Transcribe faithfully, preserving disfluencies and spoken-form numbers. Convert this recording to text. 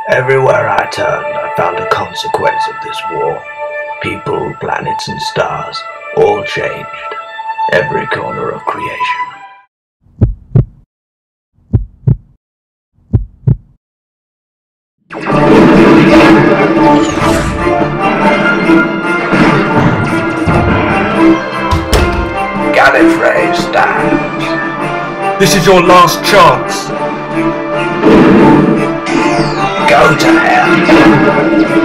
Everywhere I turned, I found a consequence of this war. People, planets, and stars all changed. Every corner of creation. Gallifrey stands. This is your last chance. Go to hell.